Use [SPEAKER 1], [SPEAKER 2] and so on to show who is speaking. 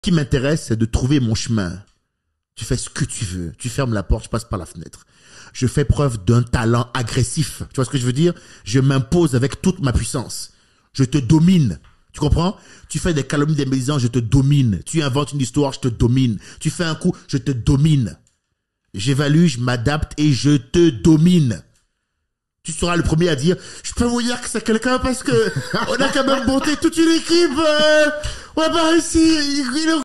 [SPEAKER 1] Ce qui m'intéresse, c'est de trouver mon chemin. Tu fais ce que tu veux. Tu fermes la porte, je passe par la fenêtre. Je fais preuve d'un talent agressif. Tu vois ce que je veux dire? Je m'impose avec toute ma puissance. Je te domine. Tu comprends? Tu fais des calomnies, des médisances, je te domine. Tu inventes une histoire, je te domine. Tu fais un coup, je te domine. J'évalue, je m'adapte et je te domine. Tu seras le premier à dire, je peux vous dire que c'est quelqu'un parce que on a quand même monté toute une équipe. On va pas réussir.